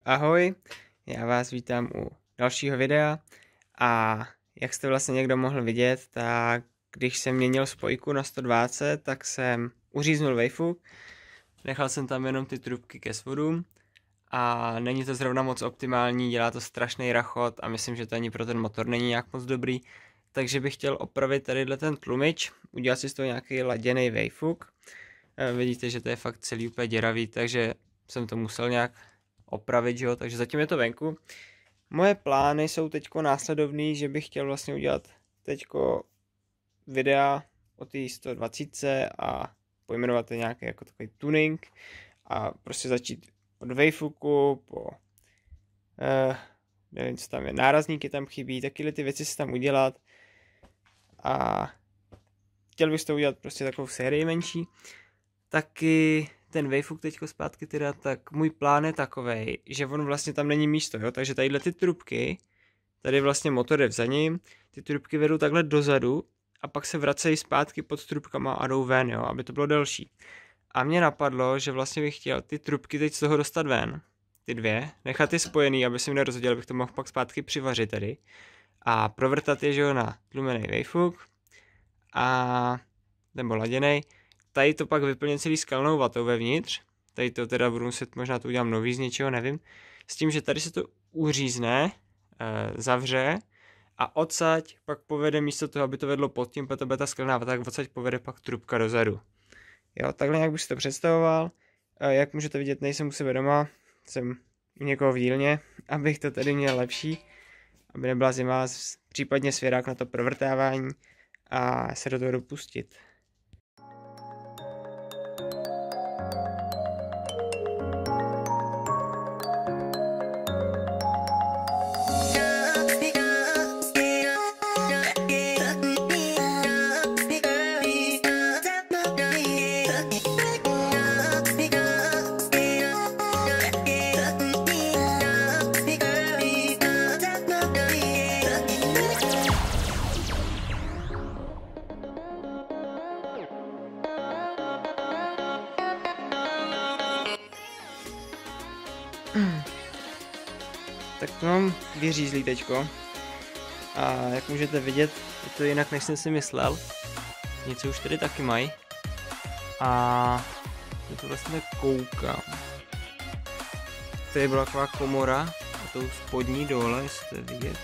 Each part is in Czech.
Ahoj, já vás vítám u dalšího videa a jak jste vlastně někdo mohl vidět, tak když jsem měnil spojku na 120, tak jsem uříznul vejfuk, nechal jsem tam jenom ty trubky ke svodům a není to zrovna moc optimální, dělá to strašný rachot a myslím, že to ani pro ten motor není nějak moc dobrý, takže bych chtěl opravit tadyhle ten tlumič, udělat si z toho nějaký laděný vejfuk. Vidíte, že to je fakt celý úplně děravý, takže jsem to musel nějak opravit, že jo? Takže zatím je to venku. Moje plány jsou teďko následovný, že bych chtěl vlastně udělat teďko videa o té 120 a pojmenovat to nějaký jako takový tuning a prostě začít od vejfuku po nevím, co tam je, nárazníky tam chybí, takyhle ty věci si tam udělat a chtěl bych to udělat prostě takovou sérii menší. Taky ten vejfuk teďko zpátky teda, tak můj plán je takovej, že on vlastně tam není místo, jo, takže tadyhle ty trubky, tady vlastně motor je za ním, ty trubky vedou takhle dozadu a pak se vracejí zpátky pod trubkama a jdou ven, jo, aby to bylo delší. A mě napadlo, že vlastně bych chtěl ty trubky teď z toho dostat ven, ty dvě, nechat je spojený, aby se mi nerozhodil, abych to mohl pak zpátky přivařit tady a provrtat je, že jo, na tlumený vejfuk a nebo laděnej. Tady to pak vyplně celý skalnou vatou vevnitř. Tady to teda budu muset, možná to udělám nový z něčeho, nevím. S tím, že tady se to uřízne, zavře a odsaď pak povede místo toho, aby to vedlo pod tím, protože to bude ta skalná vata, tak odsaď povede pak trubka dozadu. Jo, takhle nějak bych si to představoval. Jak můžete vidět, nejsem u sebe doma, jsem u někoho v dílně, abych to tady měl lepší, aby nebyla zima, případně svěrák na to provrtávání a se do toho dopustit. Tak to mám vyřízlý teďko a jak můžete vidět, je to jinak než jsem si myslel. Něco už tady taky mají a já to vlastně tak koukám. Tady byla taková komora a tou spodní dole, jestli to vidět.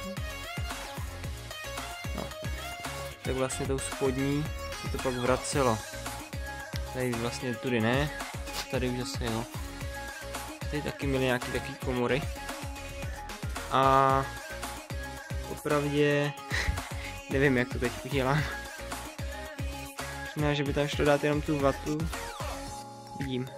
No. Tak vlastně tou spodní se to pak vracelo. Tady vlastně tudy ne, tady už zase jo. Tady taky měly nějaký takový komory. A opravdě nevím, jak to teď udělám. Možná, že by tam šlo dát jenom tu vatu. Vidím.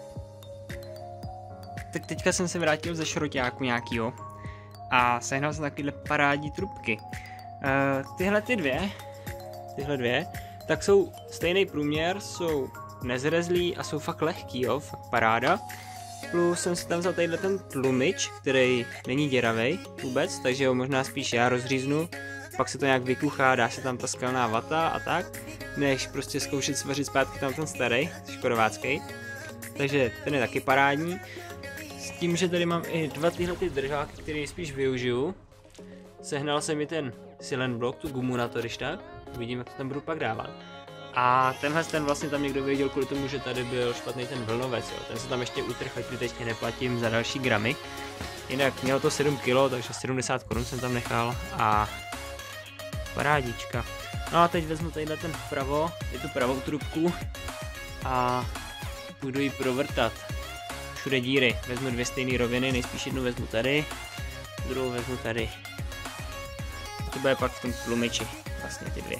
Tak teďka jsem se vrátil ze šroťáku nějakýho a sehnal jsem takovýhle parádní trubky. Tyhle dvě, tak jsou stejný průměr, jsou nezrezlý a jsou fakt lehký, jo, fakt paráda. Plus jsem si tam vzal tadyhle ten tlumič, který není děravej vůbec, takže ho možná spíš já rozříznu, pak se to nějak vykuchá, dá se tam ta skalná vata a tak, než prostě zkoušet svařit zpátky tam ten starý, škodovácký. Takže ten je taky parádní. S tím, že tady mám i dva tyhle ty držáky, které spíš využiju. Sehnal jsem mi ten silent block, tu gumu na to, když tak, uvidím, jak to tam budu pak dávat. A tenhle ten vlastně tam někdo věděl kvůli tomu, že tady byl špatný ten vlnovec, jo. Ten se tam ještě utrhl, ať teď neplatím za další gramy. Jinak mělo to 7 kg, takže 70 Kč jsem tam nechal a parádička. No a teď vezmu tadyhle ten vpravo, je tu pravou trubku a budu ji provrtat. Všude díry, vezmu dvě stejné roviny, nejspíš jednu vezmu tady, druhou vezmu tady. To bude pak v tom tlumiči, vlastně ty dvě.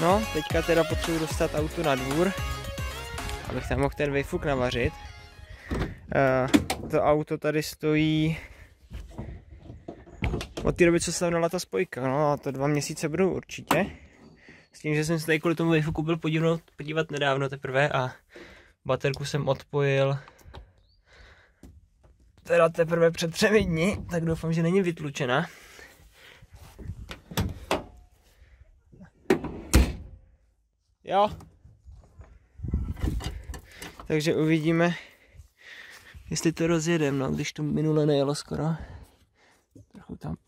No, teďka teda potřebuji dostat auto na dvůr, abych tam mohl ten vejfuk navařit. To auto tady stojí od té doby, co se tam dala ta spojka, no a to 2 měsíce budou určitě. S tím, že jsem se tady kvůli tomu vejfuku byl podívat nedávno teprve a baterku jsem odpojil teda teprve před 3 dny, tak doufám, že není vytlučena. Jo. Takže uvidíme, jestli to rozjedem, no, když to minule nejelo skoro. Trochu tam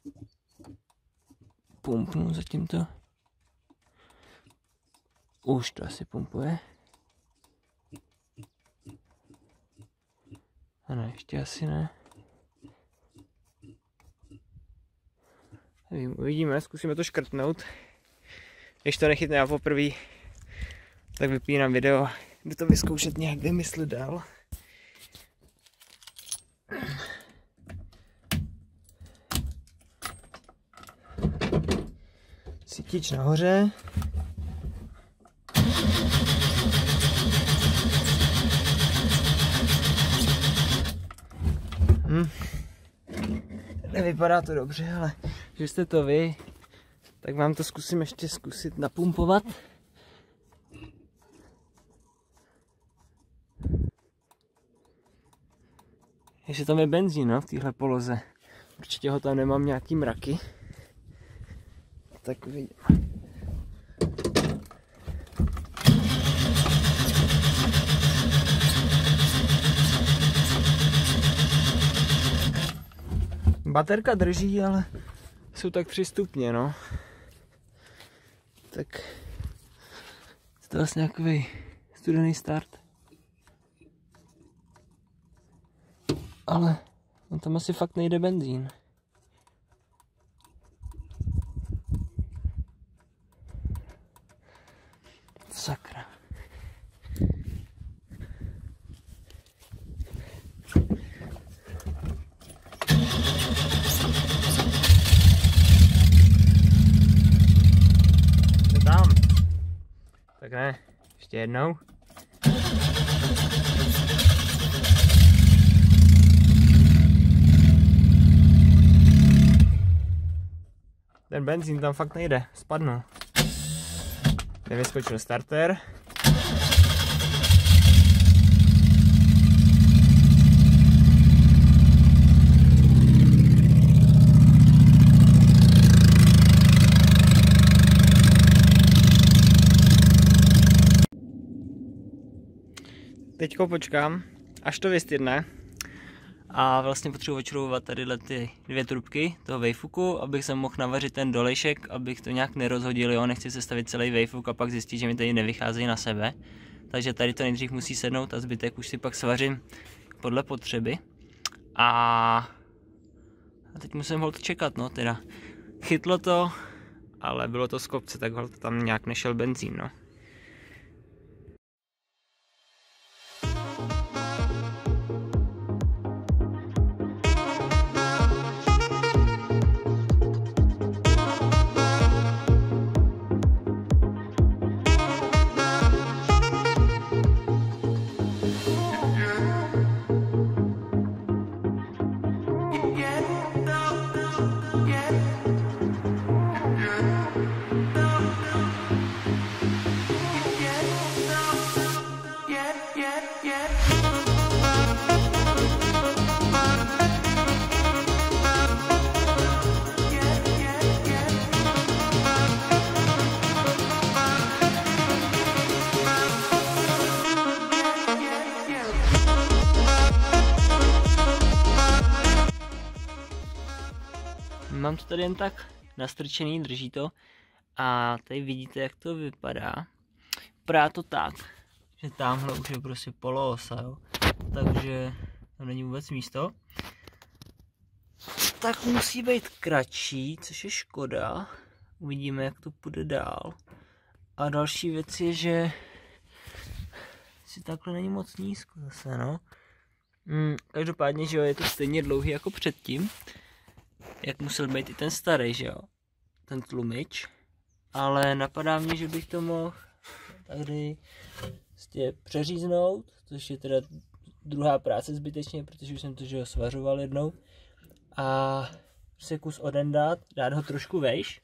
pumpnu zatím to. Už to asi pumpuje. A ne, ještě asi ne. Nevím, uvidíme, zkusíme to škrtnout. Když to nechytne já poprvé, tak vypínám video, jdu to vyzkoušet nějak vymyslet dál. Sítič nahoře. Nevypadá to dobře, ale že jste to vy, tak vám to zkusím ještě zkusit napumpovat. Ještě tam je benzín, no, v téhle poloze. Určitě ho tam nemám nějaký mraky. Tak uvidím. Baterka drží, ale jsou tak 3 stupně, no. Tak je to vlastně takový studený start. Ale on tam asi fakt nejde benzín. Sakra. Co tam? Tak ne, ještě jednou. Ten benzín tam fakt nejde, spadnul. Nevyskočil starter. Teďko počkám, až to vystydne. A vlastně potřebuji očroubovat tady ty 2 trubky toho vejfuku, abych se mohl navařit ten dolejšek, abych to nějak nerozhodil, jo, nechci se stavit celý vejfuk a pak zjistit, že mi tady nevycházejí na sebe. Takže tady to nejdřív musí sednout a zbytek už si pak svařím podle potřeby. A teď musím holt čekat, no teda. Chytlo to, ale bylo to z kopce, tak holt tam nějak nešel benzín, no. Mám to tady jen tak nastrčený, drží to a tady vidíte, jak to vypadá. Vypadá to tak, že tamhle už je prostě poloosa, jo. Takže tam není vůbec místo. Tak musí být kratší, což je škoda. Uvidíme, jak to půjde dál. A další věc je, že si takhle není moc nízko zase, no. Každopádně, že jo, je to stejně dlouhý jako předtím. Jak musel být i ten starý, že jo, ten tlumič. ale napadá mě, že bych to mohl tady přeříznout, což je teda druhá práce zbytečně, protože už jsem to že svařoval jednou. A se kus odendat, dát ho trošku vejš.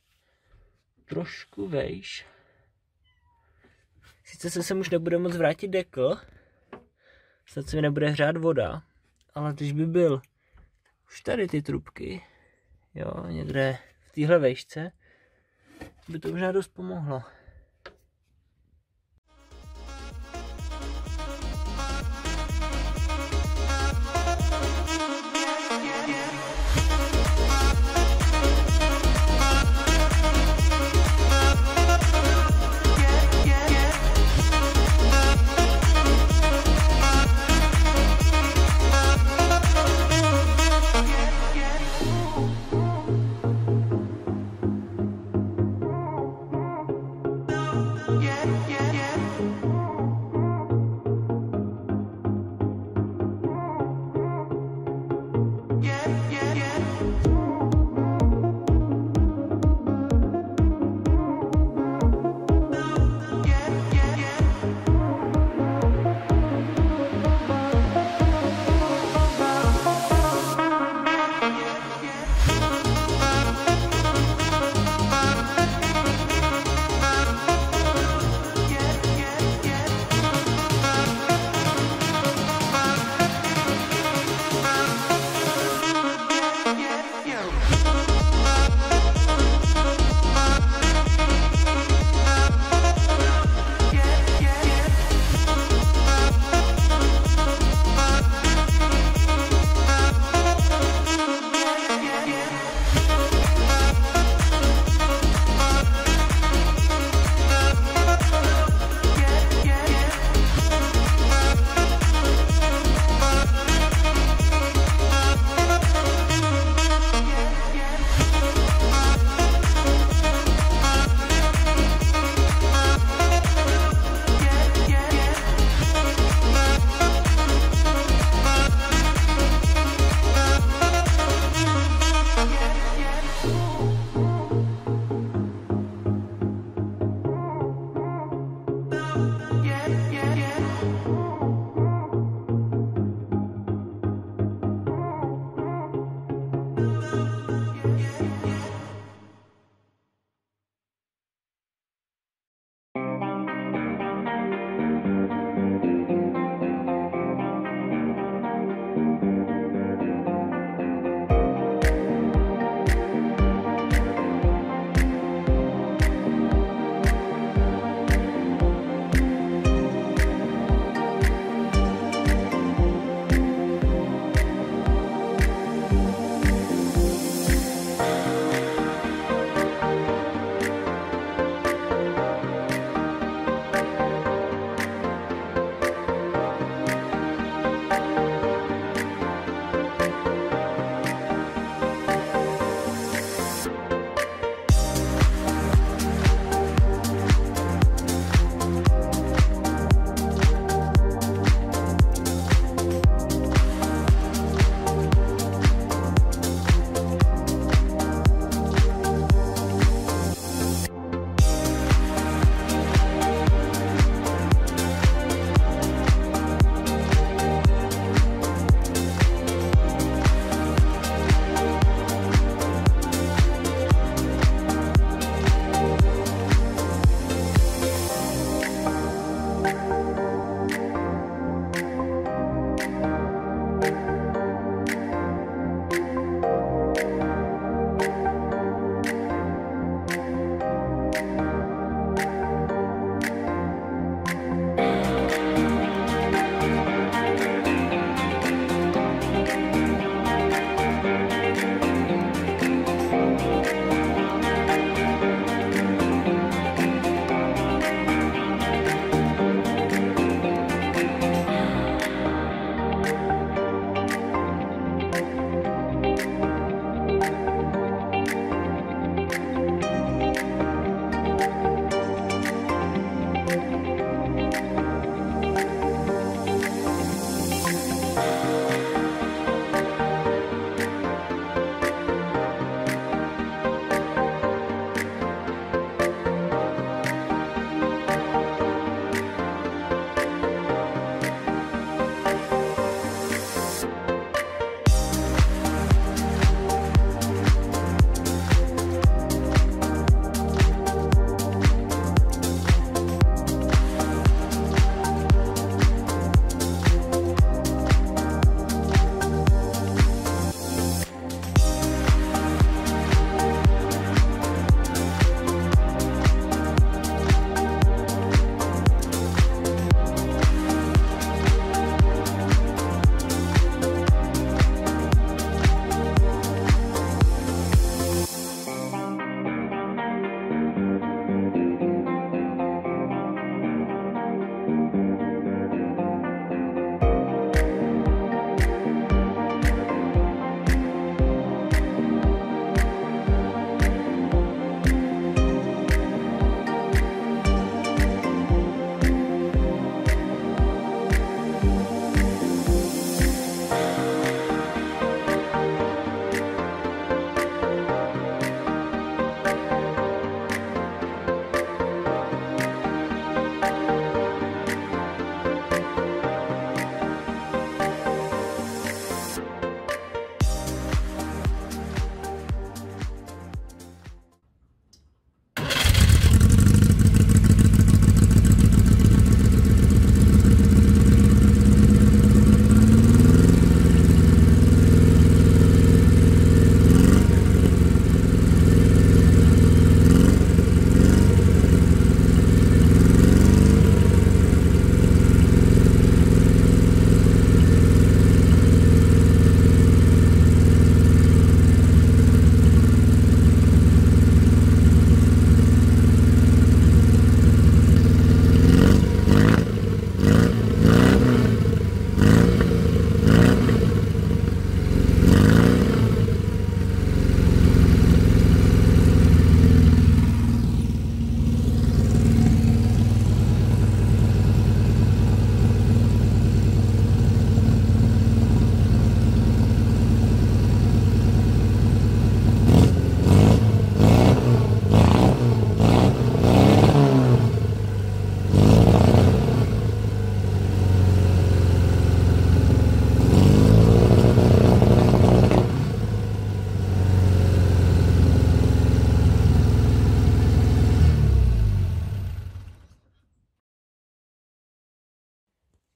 Sice se sem už nebude moc vrátit dekl, snad se mi nebude hřát voda, ale když by byl už tady ty trubky, jo, někde v téhle vejšce, by to možná dost pomohlo.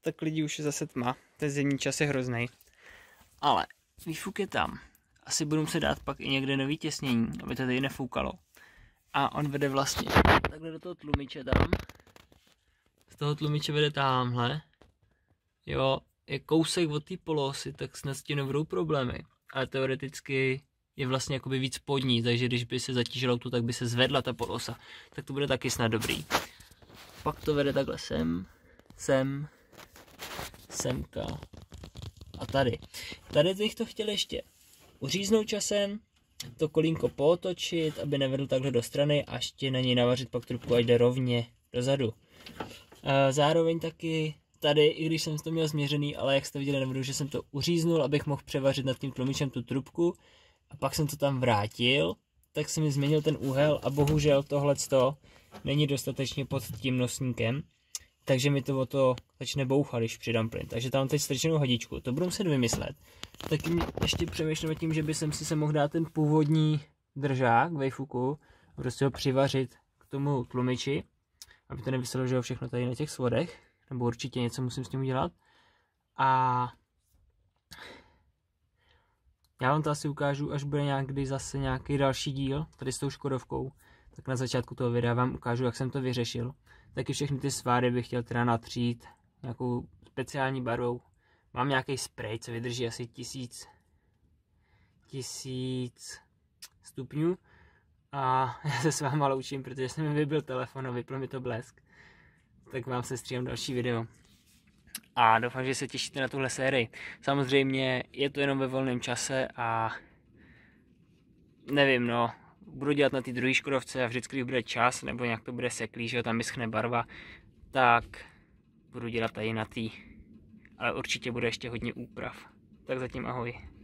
tak lidi už je zase tma. Ten zimní čas je hrozný. Ale výfuk je tam. Asi budu muset dát pak i někde nový těsnění, aby to tady nefoukalo. A on vede vlastně takhle do toho tlumiče tam. Z toho tlumiče vede tamhle. Jo, je kousek od té polosy, tak snad s tím nebudou problémy. Ale teoreticky je vlastně jakoby víc pod ní, takže když by se zatížilo auto, tak by se zvedla ta polosa. Tak to bude taky snad dobrý. Pak to vede takhle semka a tady. Tady bych to chtěl ještě uříznout časem, to kolínko pootočit, aby nevedl takhle do strany a ještě na něj navařit pak trubku, ať jde rovně dozadu. Zároveň taky tady, i když jsem to měl změřený, ale jak jste viděli na videu, že jsem to uříznul, abych mohl převařit nad tím tlumičem tu trubku a pak jsem to tam vrátil, tak jsem mi změnil ten úhel a bohužel tohleto není dostatečně pod tím nosníkem, takže mi to o to začne bouchat, když přidám plyn. Takže tam teď strčenou hadičku, to budu muset vymyslet. Taky ještě přemýšlím tím, že by jsem si mohl dát ten původní držák vejfuku a prostě ho přivařit k tomu tlumiči, aby to nevyselo, že ho všechno tady na těch svodech, nebo určitě něco musím s tím udělat. A já vám to asi ukážu, až bude někdy zase nějaký další díl, tady s tou Škodovkou, tak na začátku toho videa vám ukážu, jak jsem to vyřešil. Taky všechny ty sváry bych chtěl teda natřít nějakou speciální barvou. Mám nějaký sprej, co vydrží asi 1000 stupňů. A já se s váma loučím, protože jsem mi vybil telefon a vypl mi to blesk. Tak vám se stříhám další video. A doufám, že se těšíte na tuhle sérii. Samozřejmě je to jenom ve volném čase a nevím, no, budu dělat na té druhé Škodovce a vždycky, když bude čas, nebo nějak to bude seklý, že tam vyschne barva, tak budu dělat tady na té. Ale určitě bude ještě hodně úprav. Tak zatím ahoj.